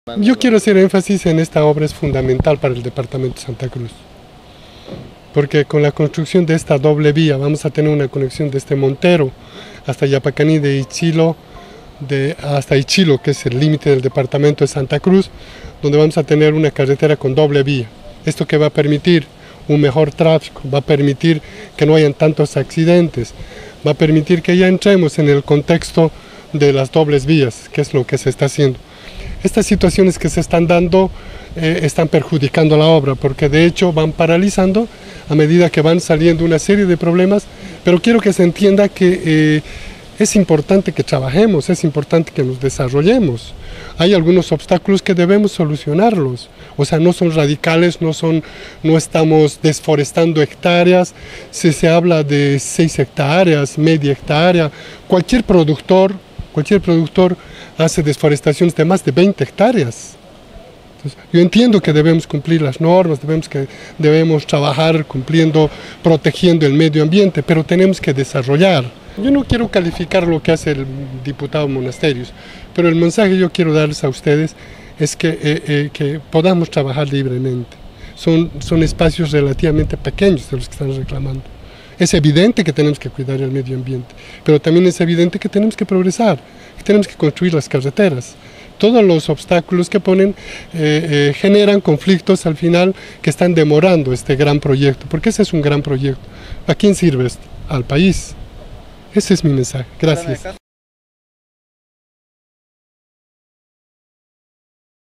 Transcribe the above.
Yo quiero hacer énfasis en esta obra, es fundamental para el departamento de Santa Cruz, porque con la construcción de esta doble vía vamos a tener una conexión desde Montero hasta Yapacaní, de Ichilo, hasta Ichilo, que es el límite del departamento de Santa Cruz, donde vamos a tener una carretera con doble vía. Esto que va a permitir un mejor tráfico, va a permitir que no hayan tantos accidentes, va a permitir que ya entremos en el contexto de las dobles vías, que es lo que se está haciendo. Estas situaciones que se están dando están perjudicando la obra, porque de hecho van paralizando a medida que van saliendo una serie de problemas, pero quiero que se entienda que es importante que trabajemos, es importante que nos desarrollemos. Hay algunos obstáculos que debemos solucionarlos, o sea, no son radicales, no estamos desforestando hectáreas. Si se habla de 6 hectáreas, media hectárea, cualquier productor hace desforestaciones de más de 20 hectáreas. Entonces, yo entiendo que debemos cumplir las normas, debemos trabajar protegiendo el medio ambiente, pero tenemos que desarrollar. Yo no quiero calificar lo que hace el diputado Monasterios, pero el mensaje que yo quiero darles a ustedes es que podamos trabajar libremente. Son espacios relativamente pequeños de los que están reclamando. Es evidente que tenemos que cuidar el medio ambiente, pero también es evidente que tenemos que progresar, que tenemos que construir las carreteras. Todos los obstáculos que ponen generan conflictos al final que están demorando este gran proyecto, porque ese es un gran proyecto. ¿A quién sirve esto? Al país. Ese es mi mensaje. Gracias.